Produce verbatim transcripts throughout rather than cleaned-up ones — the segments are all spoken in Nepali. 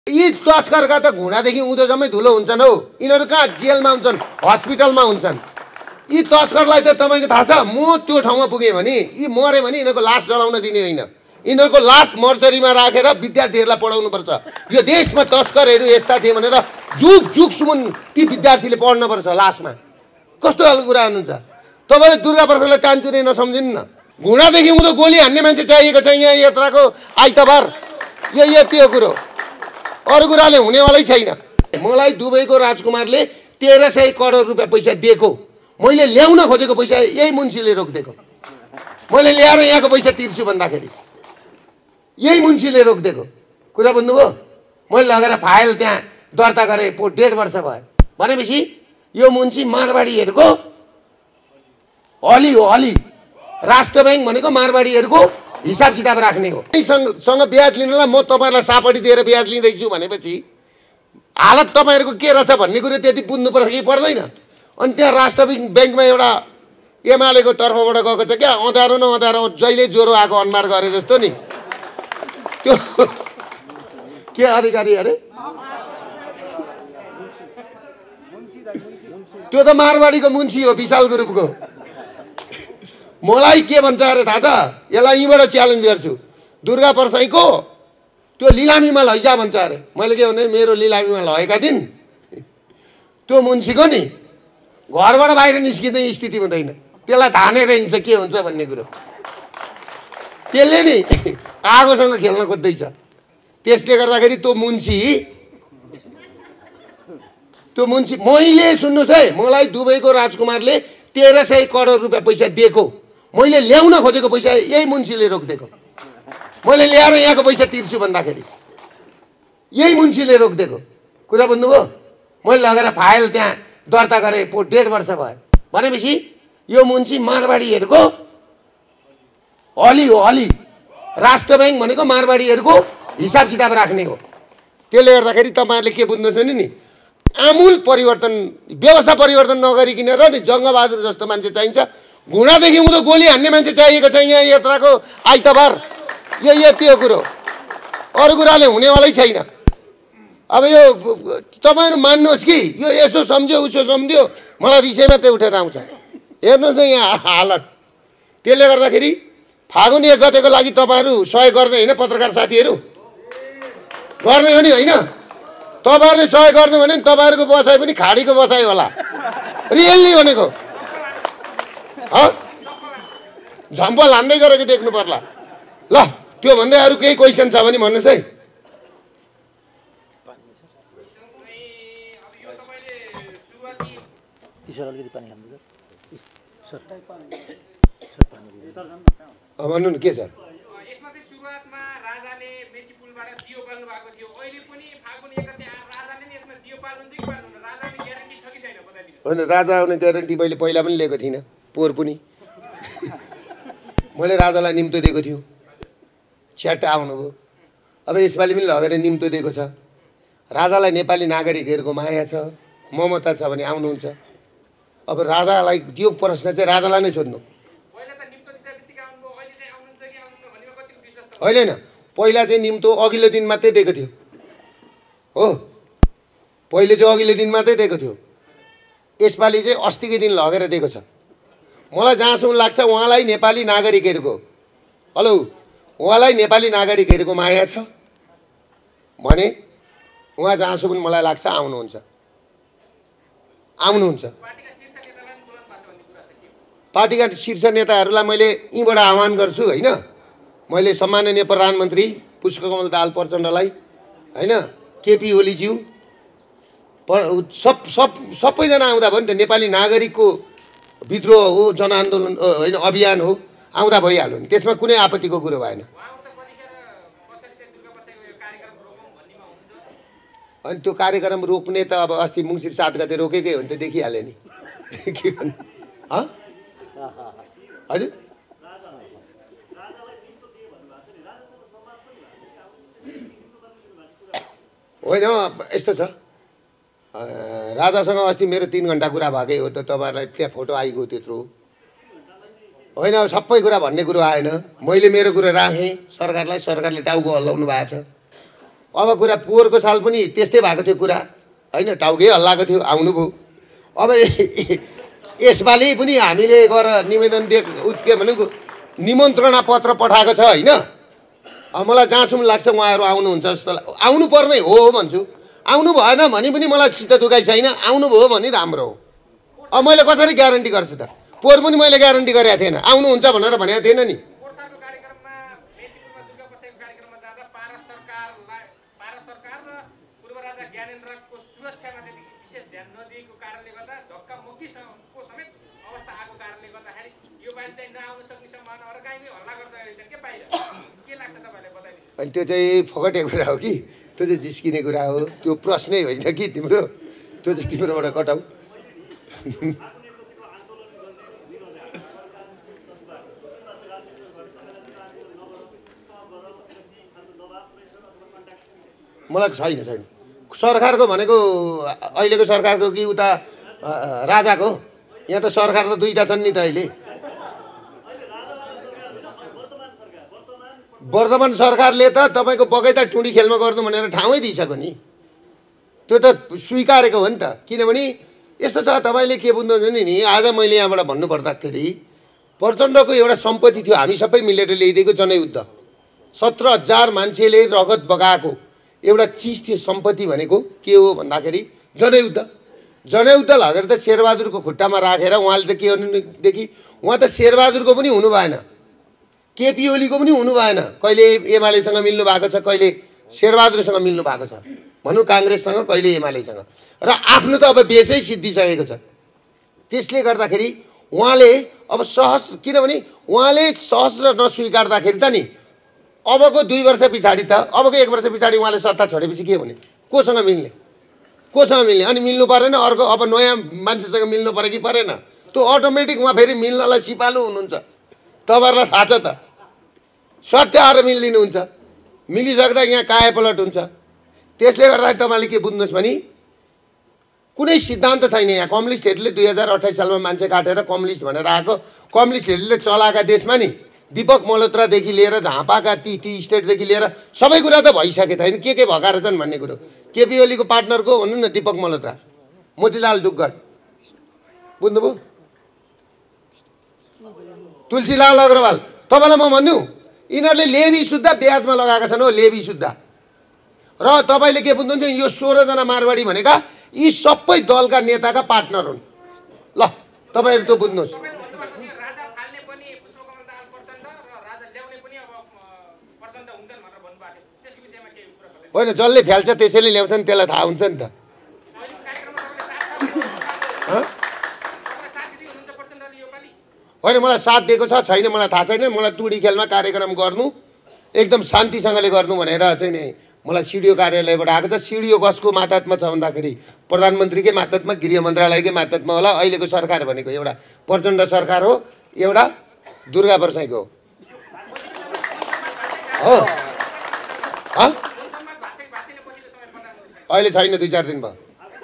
यी तस्करका त घुँडादेखि उँधो जम्मै धुलो हुन्छन् हौ। यिनीहरू कहाँ जेलमा हुन्छन्, हस्पिटलमा हुन्छन्। यी तस्करलाई त तपाईँको थाहा छ, म त्यो ठाउँमा पुगेँ भने यी मऱ्यो भने यिनीहरूको लास जलाउन दिने होइन, यिनीहरूको लास मर्चरीमा राखेर विद्यार्थीहरूलाई पढाउनुपर्छ। यो देशमा तस्करहरू यस्ता थिए भनेर जुग जुगसम्म ती विद्यार्थीले पढ्नुपर्छ लासमा। कस्तो खालको कुरा हुनुहुन्छ तपाईँले? दुर्गा प्रसादलाई चान्चुने नसम्झिनु न। घुँडादेखि उँधो गोली हान्ने मान्छे चाहिएको छ यहाँ यात्राको आइतबार। यो यति हो कुरो, अरू कुराले हुनेवालै छैन। मलाई दुबईको राजकुमारले तेह्र सय करोड रुपियाँ पैसा दिएको, मैले ल्याउन खोजेको पैसा यही मुन्सीले रोकिदिएको। मैले ल्याएर यहाँको पैसा तिर्छु भन्दाखेरि यही मुन्सीले रोकिदिएको कुरा बुझ्नुभयो। मैले लगेर फाइल त्यहाँ दर्ता गरेँ, पो डेढ वर्ष भयो। भनेपछि यो मुन्सी मारवाडीहरूको हली हो, हली। राष्ट्र ब्याङ्क भनेको मारवाडीहरूको हिसाब किताब राख्ने हो। सँग ब्याज लिनलाई म तपाईँहरूलाई सापटी दिएर ब्याज लिँदैछु भनेपछि हालत तपाईँहरूको के रहेछ भन्ने कुरो त्यति बुझ्नुपर्छ कि पर्दैन? अनि त्यहाँ राष्ट्र ब्याङ्कमा एउटा एमालेको तर्फबाट गएको छ क्या, अँध्यारो न अँध्यारो जहिले ज्वरो आएको अनुहार गरे जस्तो नि। त्यो के अधिकारी अरे? त्यो त मारवाडीको मुन्सी हो, विशाल ग्रुपको। मलाई के भन्छ अरे थाहा छ? यसलाई यहीँबाट च्यालेन्ज गर्छु, दुर्गा परसाईको त्यो लिलामीमा लैजा भन्छ अरे। मैले के भन्दै, मेरो लिलामीमा लगेका दिन त्यो मुन्सीको नि घरबाट बाहिर निस्किँदै स्थिति हुँदैन। त्यसलाई धानेर हिँड्छ के हुन्छ भन्ने कुरो। त्यसले नि आगोसँग खेल्न खोज्दैछ। त्यसले गर्दाखेरि त्यो मुन्सी त्यो मुन्सी मैले सुन्नुहोस् है, मलाई दुबईको राजकुमारले तेह्र सय करोड रुपियाँ पैसा दिएको, मैले ल्याउन खोजेको पैसा यही मुन्सीले रोकिदिएको। मैले ल्याएर यहाँको पैसा तिर्छु भन्दाखेरि यही मुन्सीले रोकिदिएको कुरा बुझ्नुभयो। मैले लगेर फाइल त्यहाँ दर्ता गरेँ, पो डेढ वर्ष भयो। भनेपछि यो मुन्सी मारवाडीहरूको हली हो, हली। राष्ट्र ब्याङ्क भनेको मारवाडीहरूको हिसाब किताब राख्ने हो। त्यसले गर्दाखेरि तपाईँहरूले के बुझ्नुहोस् भने नि, आमूल परिवर्तन, व्यवस्था परिवर्तन नगरिकन र नि जङ्गबहादुर जस्तो मान्छे चाहिन्छ। घुँडादेखि उँधो गोली हान्ने मान्छे चाहिएको छ यहाँ यात्राको आइतबार। यो यति हो कुरो, अरू कुराले हुनेवालै छैन। अब यो तपाईँहरू मान्नुहोस् कि यो यसो सम्झ्यो उसो सम्झ्यो, मलाई रिसै मात्रै उठेर आउँछ। हेर्नुहोस् न यहाँ हालत। त्यसले गर्दाखेरि फागुन एक गतेको लागि तपाईँहरू सहयोग गर्ने होइन? पत्रकार साथीहरू गर्ने हो नि होइन? तपाईँहरूले सहयोग गर्नु भने तपाईँहरूको बसाइ पनि खाडीको बसाइ होला, रियल्ली भनेको। झम्पल हान्दै गरेको देख्नु पर्ला। ल त्यो भन्दै अरू केही क्वेसन छ भने भन्नुहोस् है। भन्नु न के छ? होइन, राजा आउने ग्यारेन्टी मैले पहिला पनि लिएको थिइनँ, पोहोर पनि। मैले राजालाई निम्तो दिएको थियो, च्याट्ट आउनुभयो। अब यसपालि पनि लगेर निम्तो दिएको छ। राजालाई नेपाली नागरिकहरूको माया छ, ममता छ भने आउनुहुन्छ। अब राजालाई त्यो प्रश्न चाहिँ राजालाई नै सोध्नु। होइन होइन, पहिला चाहिँ निम्तो अघिल्लो दिन मात्रै दिएको थियो हो, पहिले चाहिँ अघिल्लो दिन मात्रै दिएको थियो। यसपालि चाहिँ अस्तिकै दिन लगेर दिएको छ। मलाई जहाँसम्म लाग्छ उहाँलाई नेपाली नागरिकहरूको, हेलो, उहाँलाई नेपाली नागरिकहरूको माया छ भने उहाँ जहाँसम्म मलाई लाग्छ आउनुहुन्छ, आउनुहुन्छ। पार्टीका शीर्ष नेताहरूलाई मैले यहीँबाट आह्वान गर्छु होइन? मैले सम्माननीय प्रधानमन्त्री पुष्पकमल दाहाल प्रचण्डलाई होइन, केपी ओलीज्यू, सब सब सबैजना आउँदा भयो नि त। नेपाली नागरिकको विद्रोह हो, जनआन्दोलन होइन, अभियान हो, आउँदा भइहाल्यो नि, त्यसमा कुनै आपत्तिको कुरो भएन। अनि त्यो कार्यक्रम रोक्ने त अब अस्ति मुङ्सिर सात गते रोकेकै हो नि त, देखिहाल्यो नि। के भन्नु हजुर? होइन, यस्तो छ, राजासँग अस्ति मेरो तिन घन्टा कुरा भएकै हो त। तपाईँहरूलाई त्यहाँ फोटो आइगयो त्यत्रो होइन, सबै कुरा भन्ने कुरो आएन। मैले मेरो कुरा राखेँ सरकारलाई, सरकारले टाउको हल्लाउनु भएको छ। अब कुरा पोहोरको साल पनि त्यस्तै भएको थियो कुरा होइन, टाउकै हल्लाएको थियो, आउनुभयो। अब यसपालि पनि हामीले गएर निवेदन दिए के भनेको निमन्त्रणा पत्र पठाएको छ होइन। अब मलाई जहाँसम्म लाग्छ उहाँहरू आउनुहुन्छ जस्तो आउनु पर्ने हो भन्छु। आउनु भएन भने पनि मलाई चित्त दुखाइ छैन, आउनुभयो भने राम्रो हो। अब मैले कसरी ग्यारेन्टी गर्छु त? पोहोर पनि मैले ग्यारेन्टी गरेको थिएन, आउनुहुन्छ भनेर भनेको थिएन नि। अनि त्यो चाहिँ फोकटे कुरा हो कि त्यो चाहिँ जिस्किने कुरा हो, त्यो प्रश्नै होइन कि तिम्रो, त्यो चाहिँ तिम्रोबाट कटाऊ। मलाई छैन छैन सरकारको भनेको अहिलेको सरकारको कि उता राजाको? यहाँ त सरकार त दुईवटा छन् नि त अहिले। वर्तमान सरकारले त तपाईँको बगैँचा टुँडी खेलमा गर्नु भनेर ठाउँै दिइसक्यो नि, त्यो त स्वीकारेको हो नि त। किनभने यस्तो छ, तपाईँले के बुझ्नुहुन्छ नि, आज मैले यहाँबाट भन्नुपर्दाखेरि प्रचण्डको एउटा सम्पत्ति थियो, हामी सबै मिलेर ल्याइदिएको जनयुद्ध, सत्र हजार मान्छेले रगत बगाएको एउटा चिज थियो। सम्पत्ति भनेको के हो भन्दाखेरि जनयुद्ध। जनयुद्ध लगेर त शेरबहादुरको खुट्टामा राखेर उहाँले त के गर्नुदेखि उहाँ त शेरबहादुरको पनि हुनु भएन, केपी ओलीको पनि हुनु भएन, कहिले एमालेसँग मिल्नु भएको छ, कहिले शेरबहादुरसँग मिल्नु भएको छ, भनौँ काङ्ग्रेससँग, कहिले एमालेसँग, र आफ्नो त अब बेसै सिद्धिसकेको छ। त्यसले गर्दाखेरि उहाँले अब सहस्र, किनभने उहाँले सहस्र नस्वीकार्दाखेरि त नि अबको दुई वर्ष पछाडि त, अबको एक वर्ष पछाडि उहाँले सत्ता छोडेपछि के भने कोसँग मिल्ने, कोसँग मिल्ने? अनि मिल्नु परेन, अर्को अब नयाँ मान्छेसँग मिल्नु पऱ्यो कि परेन? त्यो अटोमेटिक उहाँ फेरि मिल्नलाई सिपालु हुनुहुन्छ। तपाईँहरूलाई थाहा छ त, सट्टै आएर मिलिदिनुहुन्छ, मिलिसक्दा यहाँ कायापलट हुन्छ। त्यसले गर्दाखेरि तपाईँले के बुझ्नुहोस् भने कुनै सिद्धान्त छैन यहाँ। कम्युनिस्टहरूले दुई हजार अठाइस सालमा मान्छे काटेर कम्युनिस्ट भनेर आएको, कम्युनिस्टहरूले चलाएका देशमा नि दीपक मल्होत्रादेखि लिएर झापाका ती टी स्टेटदेखि लिएर सबै कुरा त भइसके छैन, के के भएका रहेछन् भन्ने कुरो। केपी ओलीको पार्टनरको भन्नु न दीपक मल्होत्रा, मोतीलाल डुक्गड, बुझ्नुभयो? तुलसीलाल अग्रवाल, तपाईँलाई म भन्नु यिनीहरूले लेबी सुत्दा ब्याजमा लगाएका छन् हो, लेबी सुत्दा। र तपाईँले के बुझ्नुहुन्छ, यो सोह्रजना मारवाडी भनेका यी सबै दलका नेताका पार्टनर हुन्। ल तपाईँहरू त बुझ्नुहोस्। होइन, जसले फ्याल्छ त्यसैले ल्याउँछ नि, त्यसलाई थाहा हुन्छ नि त। होइन, मलाई साथ दिएको छ छैन मलाई थाहा छैन। मलाई टुडी खेलमा कार्यक्रम गर्नु एकदम शान्तिसँगले गर्नु भनेर चाहिँ नि मलाई सिडिओ कार्यालयबाट आएको छ। सिडिओ कसको मातहतमा छ भन्दाखेरि प्रधानमन्त्रीकै मातहतमा, गृह मन्त्रालयकै मातहतमा होला। अहिलेको सरकार भनेको एउटा प्रचण्ड सरकार हो, एउटा दुर्गा प्रसाईको हो। अहिले छैन, दुई चार दिन भयो।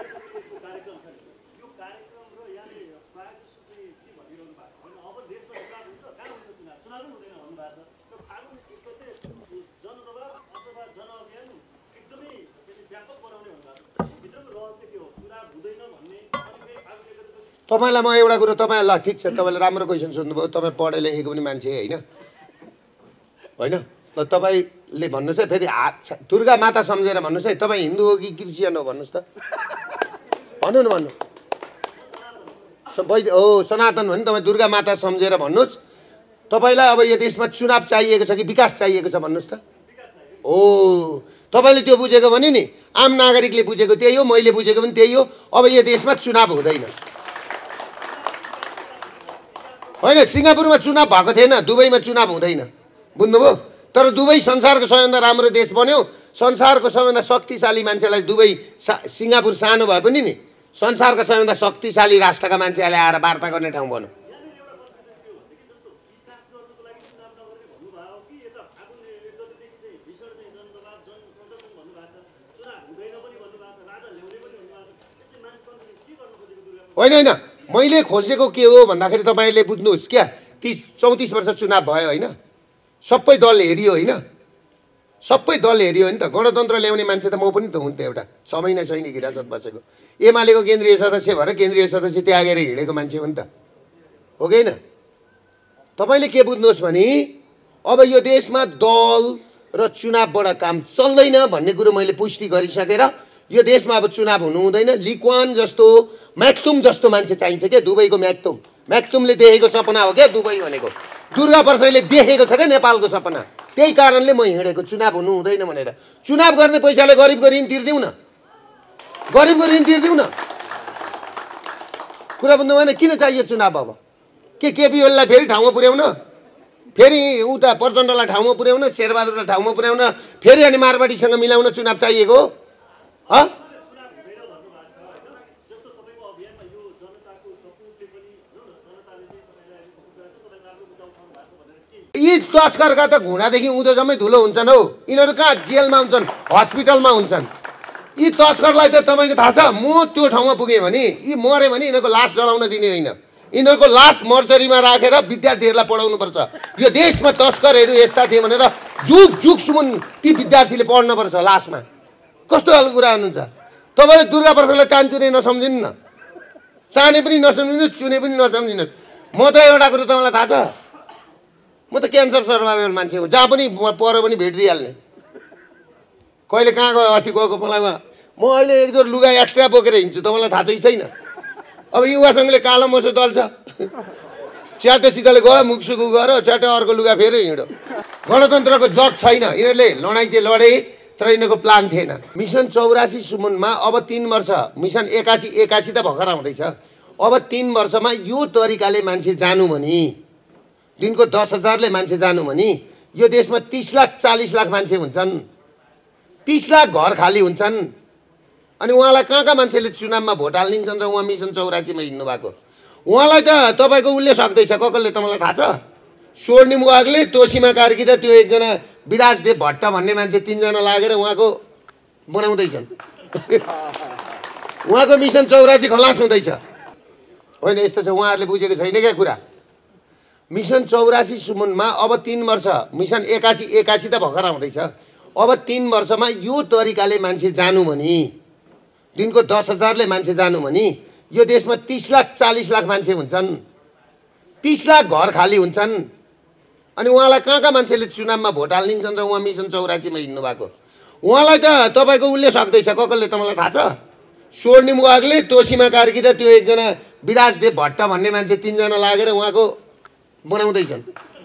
तपाईँलाई म एउटा कुरो, तपाईँ ल ठिक छ, तपाईँले राम्रो क्वेसन सोध्नुभयो, तपाईँ पढे लेखेको पनि मान्छे होइन होइन। ल तपाईँले भन्नुहोस् है, फेरि हात दुर्गा माता सम्झेर भन्नुहोस् है, तपाईँ हिन्दू हो कि क्रिस्चियन हो भन्नुहोस् त, भन्नु न, भन्नु वैद्य हो सनातन भने तपाईँ दुर्गा माता सम्झेर भन्नुहोस्। तपाईँलाई अब यो देशमा चुनाव चाहिएको छ कि विकास चाहिएको छ भन्नुहोस् त। हो, तपाईँले त्यो बुझेको भने नि आम नागरिकले बुझेको त्यही हो, मैले बुझेको पनि त्यही हो। अब यो देशमा चुनाव हुँदैन होइन। सिङ्गापुरमा चुनाव भएको थिएन, दुबईमा चुनाव हुँदैन, बुझ्नुभयो? तर दुबई संसारको सबैभन्दा राम्रो देश बन्यो। संसारको सबैभन्दा शक्तिशाली मान्छेलाई दुबई सा सिङ्गापुर सानो भए पनि नि संसारका सबैभन्दा शक्तिशाली राष्ट्रका मान्छेहरूले आएर वार्ता गर्ने ठाउँ बन्यो। होइन होइन, मैले खोजेको के हो भन्दाखेरि तपाईँले बुझ्नुहोस् क्या, तिस चौतिस वर्ष चुनाव भयो होइन, सबै दल हेरियो होइन, सबै दल हेऱ्यो भने त गणतन्त्र ल्याउने मान्छे त म पनि त हुन्थेँ। एउटा छ महिना सैनिक हिरासत बसेको एमालेको केन्द्रीय सदस्य भएर केन्द्रीय सदस्य त्यागेर हिँडेको मान्छे हो नि त, हो कि होइन? तपाईँले के बुझ्नुहोस् भने अब यो देशमा दल र चुनावबाट काम चल्दैन भन्ने कुरो मैले पुष्टि गरिसकेर यो देशमा अब चुनाव हुनु हुँदैन। लिक्वान जस्तो म्याक्तुम जस्तो मान्छे चाहिन्छ क्या, दुबईको म्याक्तुम। म्याक्तुमले देखेको सपना हो क्या दुबई भनेको। दुर्गा परसाईले देखेको छ क्या नेपालको सपना। त्यही कारणले म हिँडेको, चुनाव हुनु हुँदैन भनेर। चुनाव गर्ने पैसाले गरिबको ऋण तिर्दिउँ न, गरिबको ऋण तिर्दिउँ न। कुरा बुझ्नु भएन? किन चाहियो चुनाव? अब के केपी ओलीलाई फेरि ठाउँमा पुर्याउन, फेरि उता प्रचण्डलाई ठाउँमा पुर्याउन, शेरबहादुरलाई ठाउँमा पुर्याउन, फेरि अनि मारवाडीसँग मिलाउन चुनाव चाहिएको हो? यी तस्करका त घुँडादेखि उँधो जम्मै धुलो हुन्छन् हौ। यिनीहरू कहाँ जेलमा हुन्छन्, हस्पिटलमा हुन्छन्। यी तस्करलाई त तपाईँको थाहा छ, म त्यो ठाउँमा पुगेँ भने यी मऱ्यो भने यिनीहरूको लास जलाउन दिने होइन, यिनीहरूको लास मर्चरीमा राखेर विद्यार्थीहरूलाई पढाउनुपर्छ। यो देशमा तस्करहरू यस्ता थिए भनेर जुग जुगसम्म ती विद्यार्थीले पढ्नुपर्छ लासमा। कस्तो खालको कुरा हुनुहुन्छ तपाईँले? दुर्गा प्रसादलाई चान्चुने नसम्झिनु न, चाने पनि नसम्झिनुहोस्, चुने पनि नसम्झिनुहोस्। म त एउटा कुरो तपाईँलाई थाहा छ, म त क्यान्सर सर्भाइभल मान्छे हो, जहाँ पनि पऱ्यो पनि भेटिदिइहाल्ने। कहिले कहाँ गयो? अस्ति गएको मलाई म अहिले एक जोर लुगा एक्स्ट्रा बोकेर हिँड्छु, तपाईँलाई थाहा चाहिँ छैन। अब युवा सङ्घले कालो मोसो दल्छ, च्याटो सिधले गयो, मुखसुखु गयो, च्याटो अर्को लुगा फेरि हिँड्यो। गणतन्त्रको जग छैन। यिनीहरूले लडाइँ चाहिँ लडे तर यिनीहरूको प्लान थिएन। मिसन चौरासी सुमनमा अब तिन वर्ष, मिसन एकासी एकासी त भर्खर आउँदैछ। अब तिन वर्षमा यो तरिकाले मान्छे जानु भने, दिनको दस हजारले मान्छे जानु भने यो देशमा तिस लाख चालिस लाख मान्छे हुन्छन्, तिस लाख घर खाली हुन्छन्। अनि उहाँलाई कहाँ कहाँ मान्छेले चुनावमा भोट हालिदिन्छन् र उहाँ मिसन चौरासीमा हिँड्नु भएको? उहाँलाई त तपाईँको उसले सक्दैछ, कसले तपाईँलाई थाहा छ? स्वर्णिम वागले, तोसीमा कार्की र त्यो एकजना विराजदेव भट्ट भन्ने मान्छे तिनजना लागेर उहाँको बनाउँदैछन्। उहाँको मिसन चौरासी खलास हुँदैछ। होइन, यस्तो छ, उहाँहरूले बुझेको छैन क्या कुरा। मिसन चौरासी सुमनमा अब तिन वर्ष, मिसन एकासी एकासी त भर्खर आउँदैछ। अब तिन वर्षमा यो तरिकाले मान्छे जानु भने, दिनको दस हजारले मान्छे जानु भने यो देशमा तिस लाख चालिस लाख मान्छे हुन्छन्, तिस लाख घर खाली हुन्छन्। अनि उहाँलाई कहाँ कहाँ मान्छेले चुनावमा भोट हालिदिन्छन् र उहाँ मिसन चौरासीमा हिँड्नु भएको? उहाँलाई त तपाईँको उसले सक्दैछ, कसले तपाईँलाई थाहा छ? स्वर्णिम वागले, तोसीमा कार्की र त्यो एकजना विराजदेव भट्ट भन्ने मान्छे तिनजना लागेर उहाँको बनाउँदैछन्।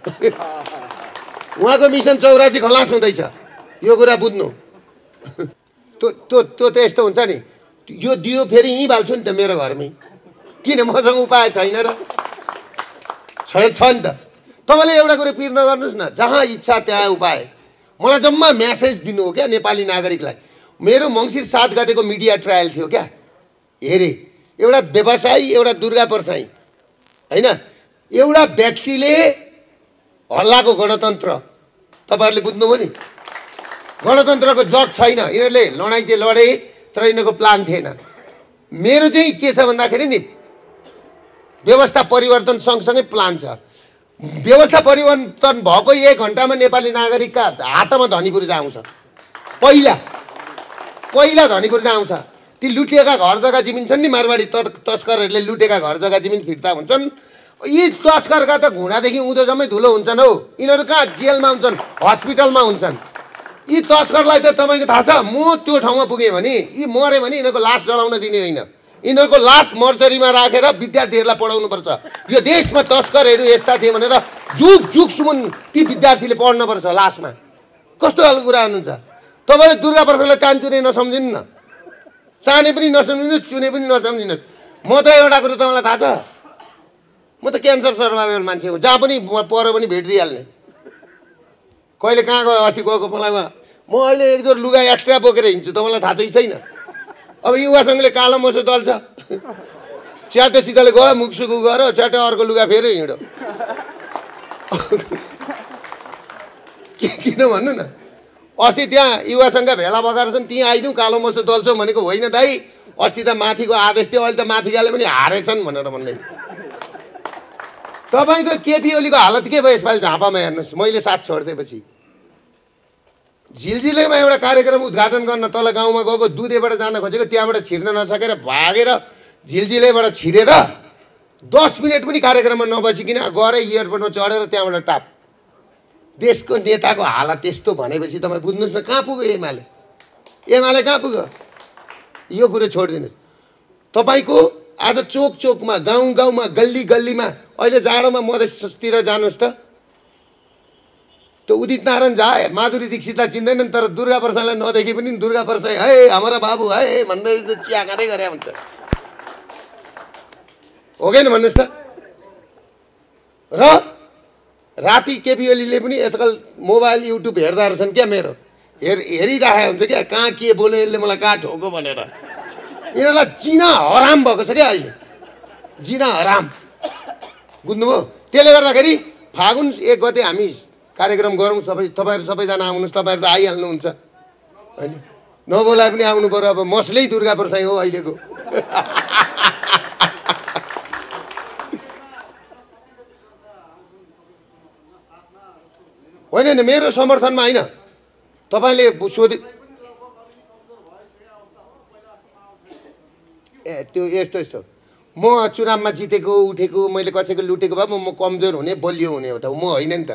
उहाँको मिसन चौरासी खलास हुँदैछ। यो कुरा बुझ्नु। त्यो त्यो त्यो त यस्तो हुन्छ नि, यो दियो फेरि यहीँ बाल्छु नि त मेरो घरमै, किन मसँग उपाय छैन र? छ नि त। तपाईँले एउटा कुरो पिर नगर्नुहोस् न, जहाँ इच्छा त्यहाँ उपाय। मलाई जम्मा म्यासेज दिनु हो क्या नेपाली नागरिकलाई। मेरो मङ्सिर सात गतेको मिडिया ट्रायल थियो क्या, हेरेँ। एउटा व्यवसायी, एउटा दुर्गा परसाई, होइन, एउटा व्यक्तिले हल्लाको गणतन्त्र। तपाईँहरूले बुझ्नुभयो नि, गणतन्त्रको जग छैन। यिनीहरूले लडाइँ चाहिँ लडे तर यिनीहरूको प्लान थिएन। मेरो चाहिँ के छ भन्दाखेरि नि, व्यवस्था परिवर्तन सँगसँगै प्लान छ। व्यवस्था परिवर्तन भएको एक घन्टामा नेपाली नागरिकका हातमा धनी पूर्जा आउँछ। पहिला पहिला धनी पूर्जा आउँछ। ती लुटिएका घर जग्गा जमिन छन् नि, मारवाडी तस्करहरूले लुटेका घर जग्गा जमिन फिर्ता हुन्छन्। यी तस्करका त घुँडादेखि उँधो जम्मै धुलो हुन्छन् हौ। यिनीहरू कहाँ जेलमा हुन्छन्, हस्पिटलमा हुन्छन्। यी तस्करलाई त तपाईँको थाहा छ, म त्यो ठाउँमा पुगेँ भने यी मऱ्यो भने यिनीहरूको लास जलाउन दिने होइन, यिनीहरूको लास मर्चरीमा राखेर विद्यार्थीहरूलाई पढाउनुपर्छ। यो देशमा तस्करहरू यस्ता थिए भनेर जुग जुगसम्म ती विद्यार्थीले पढ्नुपर्छ लासमा। कस्तो खालको कुरा हुनुहुन्छ तपाईँले? दुर्गा प्रसादलाई चान्चुने नसम्झिनु न, चाने पनि नसम्झिनुहोस्, चुने पनि नसम्झिनुहोस्। म त एउटा कुरो तपाईँलाई थाहा छ, म त क्यान्सर सर्भाइभल मान्छे हो, जहाँ पनि पऱ्यो पनि भेटिदिइहाल्ने। कहिले कहाँ गयो? अस्ति गएको मलाई म अहिले एक जोर लुगा एक्स्ट्रा बोकेर हिँड्छु, तपाईँलाई थाहा चाहिँ छैन। अब युवा सङ्घले कालो मोसो दल्छ, च्याटो सिधले गयो, मुखसुखु गयो, च्याटो अर्को लुगा फेरि हिँड्यो। किन भन्नु न? अस्ति त्यहाँ युवा सङ्घका भेला भएका छन्, त्यहीँ आइदिउँ कालो मोसो दल्छौँ भनेको होइन दाइ। अस्ति त माथिको आदेश थियो, अहिले त माथिकाले पनि हारेछन् भनेर भन्दै। तपाईँको केपी ओलीको हालत के भयो यसपालि झापामा? हेर्नुहोस्, मैले साथ छोडिदिएपछि झिलझिलेमा एउटा कार्यक्रम उद्घाटन गर्न तल गाउँमा गएको दुधेबाट जान खोजेको त्यहाँबाट छिर्न नसकेर भागेर झिलझिलेबाट छिरेर दस मिनट पनि कार्यक्रममा नबसिकन गएर एयरपोर्टमा चढेर त्यहाँबाट टाप। देशको नेताको हालत त्यस्तो भनेपछि तपाईँ बुझ्नुहोस् न कहाँ पुग्यो एमाले एमाले कहाँ पुग्यो। यो कुरो छोडिदिनुहोस्। तपाईँको आज चोक चोकमा गाउँ गाउँमा गल्ली गल्लीमा अहिले जाडोमा मधेसतिर जानुहोस् त त्यो उदित नारायण झा माधुरी दीक्षितलाई चिन्दैनन् तर दुर्गा प्रसादलाई नदेखि पनि दुर्गा प्रसाद है हाम्रो बाबु है भन्दै चिया खाँदै गरे हुन्छ हो कि भन्नुहोस् त। र राति केपी ओलीले पनि यसकल मोबाइल युट्युब हेर्दा रहेछन् क्या मेरो हेर हेरिराखेको हुन्छ क्या कहाँ के बोल्यो यसले मलाई कहाँ ठोको भनेर। यिनीहरूलाई जिना हराम भएको छ क्या अहिले जिना हराम बुझ्नुभयो। त्यसले गर्दाखेरि फागुन एक गते हामी कार्यक्रम गरौँ सबै तपाईँहरू सबैजना आउनुहोस्। तपाईँहरू त आइहाल्नुहुन्छ होइन नबोलाए पनि आउनु पर्यो। अब मसलै दुर्गा प्रसाई हो अहिलेको। होइन नि मेरो समर्थनमा होइन तपाईँले सोधे ए त्यो यस्तो यस्तो म चुनावमा जितेको उठेको मैले कसैको लुटेको भए म कमजोर हुने बलियो हुने हो त म होइन नि त।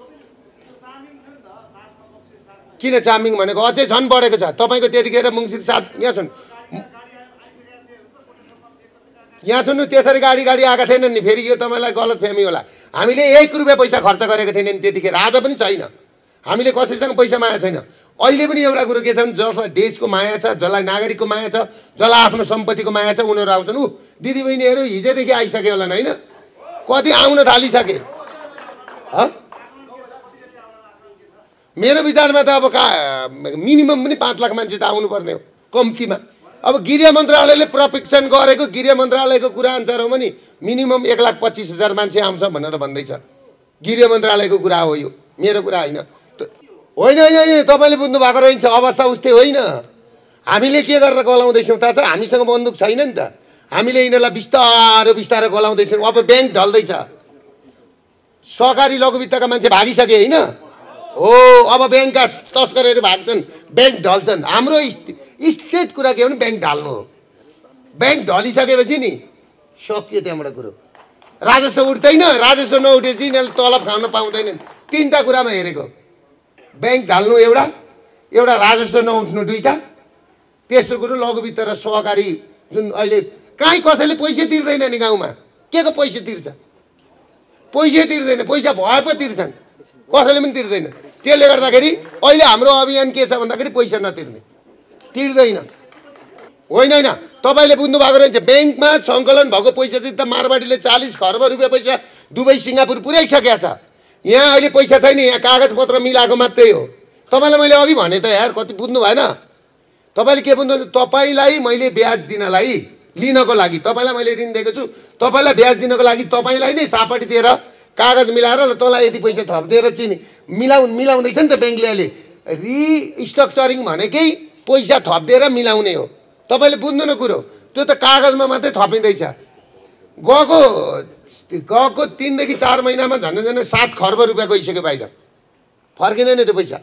किन चामिङ भनेको अझै झन् बढेको छ तपाईँको त्यतिखेर मुङ्सिर साथ यहाँ सुन यहाँ सुन्नु त्यसरी गाडी गाडी आएका थिएनन् नि फेरि यो तपाईँलाई गलत फहमी होला। हामीले एक रुपियाँ पैसा खर्च गरेको थिएन नि त्यतिखेर आज पनि छैन। हामीले कसैसँग पैसा माया छैन। अहिले पनि एउटा कुरो के छ भने जसलाई देशको माया छ जसलाई नागरिकको माया छ जसलाई आफ्नो सम्पत्तिको माया छ उनीहरू आउँछन्। ऊ दिदीबहिनीहरू हिजोदेखि आइसक्यो होला होइन कति आउन थालिसके। मेरो विचारमा त अब का मिनिमम पनि पाँच लाख मान्छे त आउनुपर्ने हो कम्तीमा। अब गृह मन्त्रालयले प्रशिक्षण गरेको गृह मन्त्रालयको कुरा अनुसार हो भने मिनिमम एक लाख पच्चिस हजार मान्छे आउँछ भनेर भन्दैछ। गृह मन्त्रालयको कुरा हो यो मेरो कुरा होइन होइन होइन तपाईँले बुझ्नु भएको रहेछ अवस्था उस्तै होइन। हामीले के गरेर गलाउँदैछौँ थाहा छ हामीसँग बन्दुक छैन नि त। हामीले यिनीहरूलाई बिस्तारो बिस्तारो गलाउँदैछौँ। अब ब्याङ्क ढल्दैछ सहकारी लघुवित्तका मान्छे भागिसके होइन हो अब ब्याङ्कका तस्करहरू भाग्छन् ब्याङ्क ढल्छन्। हाम्रो स्टेट कुरा के हो भने ब्याङ्क ढाल्नु हो। ब्याङ्क ढलिसकेपछि नि सकियो त्यहाँबाट कुरो। राजस्व उठ्दैन राजस्व नउठेपछि यिनीहरूले तलब खान पाउँदैनन्। तिनवटा कुरामा हेरेको ब्याङ्क ढाल्नु एउटा एउटा राजस्व नउठ्नु दुईवटा तेस्रो कुरो लघुवित्त र सहकारी जुन अहिले कहीँ कसैले पैसा तिर्दैन नि गाउँमा के को पैसा तिर्छ पैसा तिर्दैन पैसा भए पो तिर्छन् कसैले पनि तिर्दैन। त्यसले गर्दाखेरि अहिले हाम्रो अभियान के छ भन्दाखेरि पैसा नतिर्ने तिर्दैन होइन होइन तपाईँले बुझ्नु भएको रहेछ। ब्याङ्कमा सङ्कलन भएको पैसा चाहिँ त मारवाडीले चालिस खर्ब रुपियाँ पैसा दुबई सिङ्गापुर पुर्याइसकेको छ। यहाँ अहिले पैसा छैन यहाँ कागजपत्र मिलाएको मात्रै हो। तपाईँलाई मैले अघि भने त यार कति बुझ्नु भएन। तपाईँले के बुझ्नु तपाईँलाई मैले ब्याज दिनलाई लिनको लागि तपाईँलाई मैले ऋण दिएको छु तपाईँलाई ब्याज दिनको लागि तपाईँलाई नै सापटी दिएर कागज मिलाएर ल तँलाई यति पैसा थपिदिएर चिनी मिलाउ मिलाउँदैछ नि त ब्याङ्कले अहिले रिस्ट्रक्चरिङ भनेकै पैसा थपिदिएर मिलाउने हो। तपाईँले बुझ्नु न कुरो त्यो त कागजमा मात्रै थपिँदैछ। गएको गएको तिनदेखि चार महिनामा झन्डै झन्डै सात खर्ब रुपियाँ गइसक्यो बाहिर फर्किँदैन त्यो पैसा।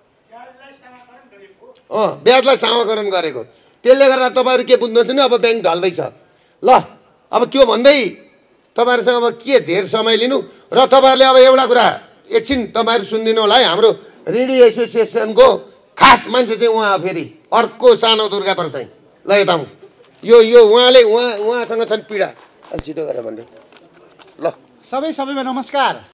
अँ ब्याजलाई सामाकरण गरेको। त्यसले गर्दा तपाईँहरू के बुझ्नुहोस् नि अब ब्याङ्क ढल्दैछ ल। अब त्यो भन्दै तपाईँहरूसँग अब के धेर समय लिनु र तपाईँहरूले अब एउटा कुरा एकछिन तपाईँहरू सुनिदिनु होला है। हाम्रो ऋणी एसोसिएसनको खास मान्छे चाहिँ उहाँ फेरि अर्को सानो दुर्गा प्रसाई ल यता यो यो उहाँले उहाँ उहाँसँग छन् पीडा अलि छिटो गरेर भन्नु ल। सबै सबैमा नमस्कार।